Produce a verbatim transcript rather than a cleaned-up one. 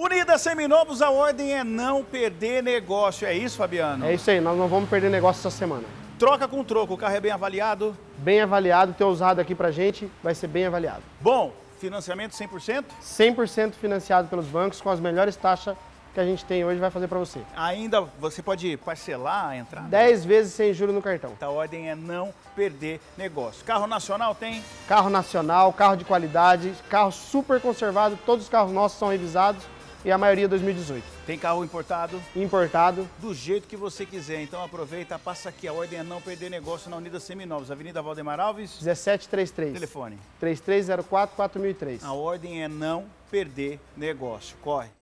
Unidas Seminovos, a ordem é não perder negócio. É isso, Fabiano? É isso aí, nós não vamos perder negócio essa semana. Troca com troco, o carro é bem avaliado? Bem avaliado, ter usado aqui pra gente, vai ser bem avaliado. Bom, financiamento cem por cento? cem por cento financiado pelos bancos, com as melhores taxas que a gente tem hoje, vai fazer pra você. Ainda você pode parcelar a entrada? dez vezes sem juros no cartão. A ordem é não perder negócio. Carro nacional tem? Carro nacional, carro de qualidade, carro super conservado, todos os carros nossos são revisados e a maioria dois mil e dezoito. Tem carro importado? Importado. Do jeito que você quiser, então aproveita, passa aqui, a ordem é não perder negócio na Unidas Seminovos, Avenida Valdemar Alves. dezessete trinta e três. Telefone. três três zero quatro, quatro mil e três. A ordem é não perder negócio. Corre.